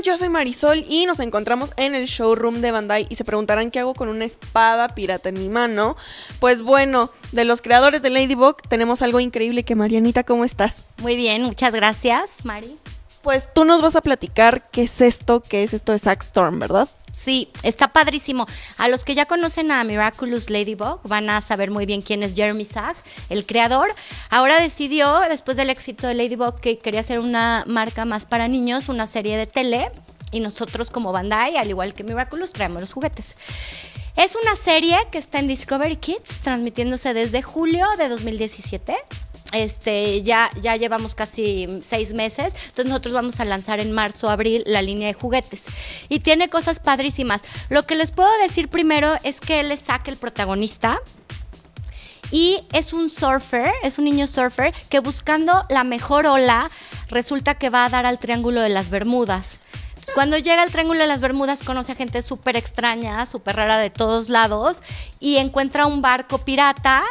yo soy Marisol y nos encontramos en el showroom de Bandai y se preguntarán qué hago con una espada pirata en mi mano. Pues bueno, de los creadores de Ladybug tenemos algo increíble que Marianita, ¿cómo estás? Muy bien, muchas gracias, Mari. Pues tú nos vas a platicar qué es esto de Zack Storm, ¿verdad? Sí, está padrísimo. A los que ya conocen a Miraculous Ladybug van a saber muy bien quién es Jeremy Zack, el creador. Ahora decidió, después del éxito de Ladybug, que quería hacer una marca más para niños, una serie de tele, y nosotros como Bandai, al igual que Miraculous, traemos los juguetes. Es una serie que está en Discovery Kids, transmitiéndose desde julio de 2017. Ya llevamos casi 6 meses, entonces nosotros vamos a lanzar en marzo, abril la línea de juguetes y tiene cosas padrísimas. Lo que les puedo decir primero es que él es Zack, el protagonista, y es un surfer, es un niño surfer que buscando la mejor ola resulta que va a dar al Triángulo de las Bermudas. Cuando llega al Triángulo de las Bermudas conoce a gente súper extraña, súper rara de todos lados y encuentra un barco pirata,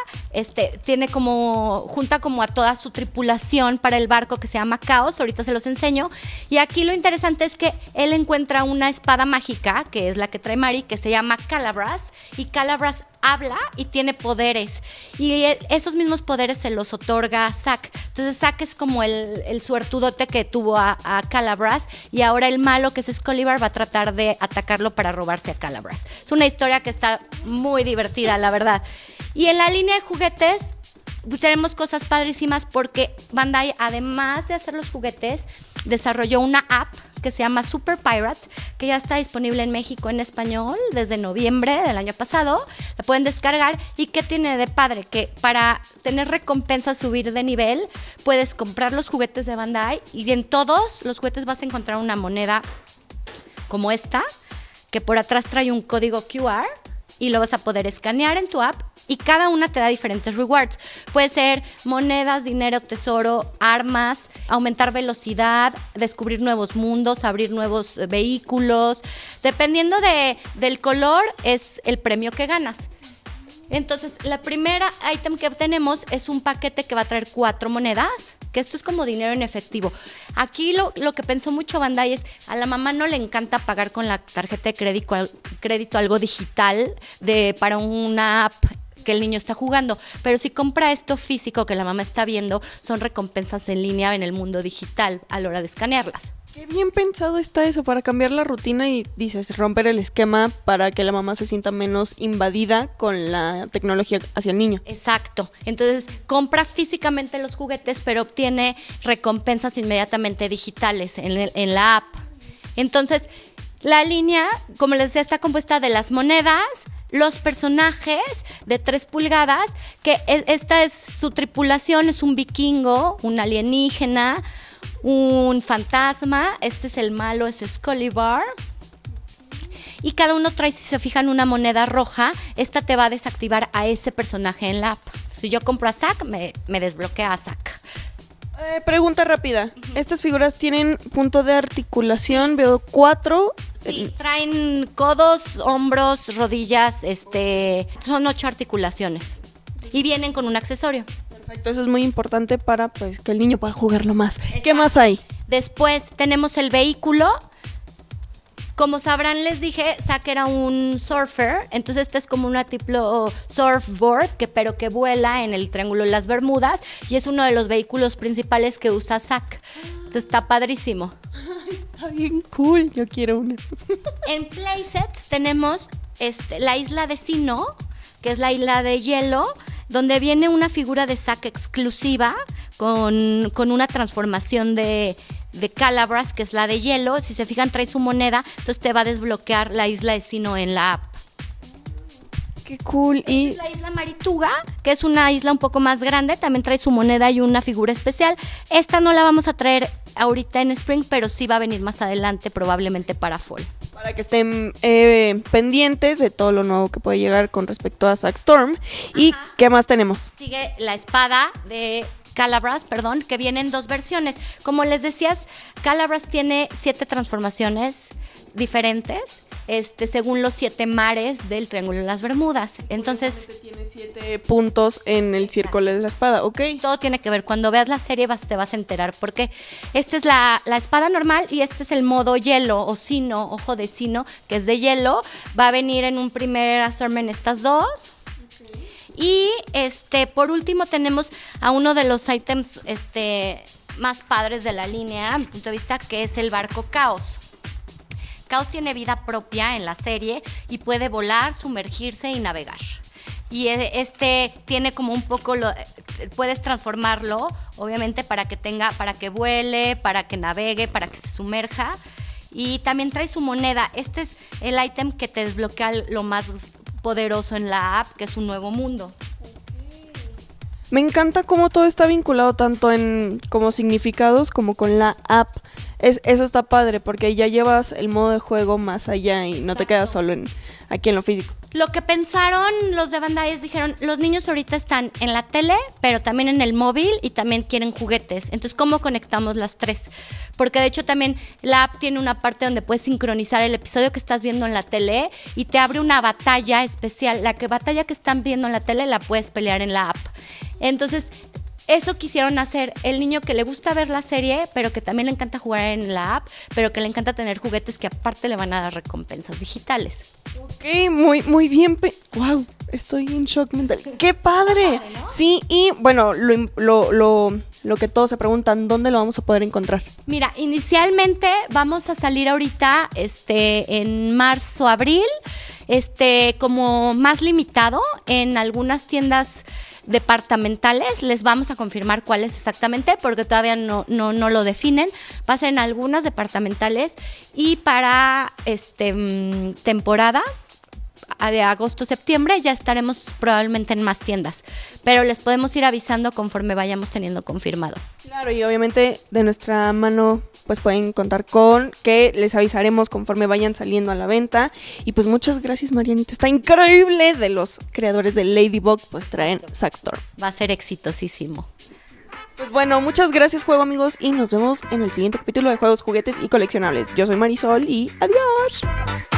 junta como a toda su tripulación para el barco que se llama Caos, ahorita se los enseño, y aquí lo interesante es que él encuentra una espada mágica, que es la que trae Mari, que se llama Calabras, y Calabras habla y tiene poderes y esos mismos poderes se los otorga Zack. Entonces Zack es como el suertudote que tuvo a Calabras y ahora el malo, que es Excalibur, va a tratar de atacarlo para robarse a Calabras. Es una historia que está muy divertida, la verdad. Y en la línea de juguetes tenemos cosas padrísimas porque Bandai, además de hacer los juguetes, desarrolló una app que se llama Super Pirate, que ya está disponible en México en español desde noviembre del año pasado. La pueden descargar. ¿Y qué tiene de padre? Que para tener recompensas, subir de nivel, puedes comprar los juguetes de Bandai y en todos los juguetes vas a encontrar una moneda como esta, que por atrás trae un código QR y lo vas a poder escanear en tu app y cada una te da diferentes rewards. Puede ser monedas, dinero, tesoro, armas, aumentar velocidad, descubrir nuevos mundos, abrir nuevos vehículos. Dependiendo del color es el premio que ganas. Entonces, la primera ítem que obtenemos es un paquete que va a traer 4 monedas, que esto es como dinero en efectivo. Aquí lo que pensó mucho Bandai es, a la mamá no le encanta pagar con la tarjeta de crédito algo digital para una app que el niño está jugando, pero si compra esto físico que la mamá está viendo, son recompensas en línea en el mundo digital a la hora de escanearlas. Qué bien pensado está eso para cambiar la rutina y dices romper el esquema para que la mamá se sienta menos invadida con la tecnología hacia el niño. Exacto. Entonces compra físicamente los juguetes, pero obtiene recompensas inmediatamente digitales en la app. Entonces la línea, como les decía, está compuesta de las monedas, los personajes de 3 pulgadas, que esta es su tripulación, es un vikingo, un alienígena, un fantasma, este es el malo, es Excalibur. Y cada uno trae, si se fijan, una moneda roja. Esta te va a desactivar a ese personaje en la app. Si yo compro a Zack, me desbloquea a Zack. Pregunta rápida. ¿Estas figuras tienen punto de articulación? Veo 4. Sí, traen codos, hombros, rodillas, son 8 articulaciones. Y vienen con un accesorio. Perfecto, eso es muy importante para pues que el niño pueda jugarlo más. Exacto. ¿Qué más hay? Después tenemos el vehículo. Como sabrán, les dije, Zack era un surfer, entonces este es como una tipo surfboard, pero que vuela en el Triángulo de las Bermudas y es uno de los vehículos principales que usa Zack. Entonces está padrísimo. Está bien cool, yo quiero uno. En playsets tenemos la isla de Sino, que es la isla de hielo, donde viene una figura de Zack exclusiva con una transformación de Calabras, que es la de hielo. Si se fijan, trae su moneda, entonces te va a desbloquear la isla de Sino en la app. Qué cool. Y es la isla Marituga, que es una isla un poco más grande, también trae su moneda y una figura especial. Esta no la vamos a traer ahorita en Spring, pero sí va a venir más adelante, probablemente para Fall. Para que estén pendientes de todo lo nuevo que puede llegar con respecto a Zack Storm. ¿Y qué más tenemos? Sigue la espada de Calabras, que viene en 2 versiones. Como les decías, Calabras tiene 7 transformaciones diferentes. según los 7 mares del Triángulo de las Bermudas. Entonces tiene 7 puntos en el círculo de la espada, ¿ok? todo tiene que ver. Cuando veas la serie te vas a enterar, porque esta es la espada normal y este es el modo hielo o sino, ojo de sino, que es de hielo. Va a venir en un primer assortment estas dos. Y por último tenemos a uno de los ítems más padres de la línea, a mi punto de vista, que es el barco Caos. Caos tiene vida propia en la serie y puede volar, sumergirse y navegar. Y tiene como un poco, puedes transformarlo, obviamente, para que vuele, para que navegue, para que se sumerja. Y también trae su moneda. Este es el ítem que te desbloquea lo más poderoso en la app, que es un nuevo mundo. Me encanta cómo todo está vinculado tanto en como significados como con la app. Eso está padre porque ya llevas el modo de juego más allá y no te quedas solo aquí en lo físico. Lo que pensaron los de Bandai es, dijeron, los niños ahorita están en la tele, pero también en el móvil y también quieren juguetes. Entonces, ¿cómo conectamos las tres? Porque de hecho también la app tiene una parte donde puedes sincronizar el episodio que estás viendo en la tele y te abre una batalla especial. La batalla que están viendo en la tele la puedes pelear en la app. Entonces, eso quisieron hacer el niño que le gusta ver la serie, pero que también le encanta jugar en la app, pero que le encanta tener juguetes que aparte le van a dar recompensas digitales. Ok, muy bien. Wow, estoy en shock mental. ¡Qué padre! ¿No? Sí, y bueno, lo que todos se preguntan, ¿dónde lo vamos a poder encontrar? Mira, inicialmente vamos a salir ahorita en marzo, abril, como más limitado en algunas tiendas departamentales. Les vamos a confirmar cuáles exactamente porque todavía no lo definen. Va a ser en algunas departamentales y para temporada de agosto-septiembre ya estaremos probablemente en más tiendas, pero les podemos ir avisando conforme vayamos teniendo confirmado. Claro, y obviamente de nuestra mano pues pueden contar con que les avisaremos conforme vayan saliendo a la venta. Y pues muchas gracias, Marianita, está increíble. De los creadores de Ladybug pues traen Sackstorm. Va a ser exitosísimo. Pues bueno, muchas gracias, juego amigos, y nos vemos en el siguiente capítulo de Juegos, Juguetes y Coleccionables. Yo soy Marisol y adiós.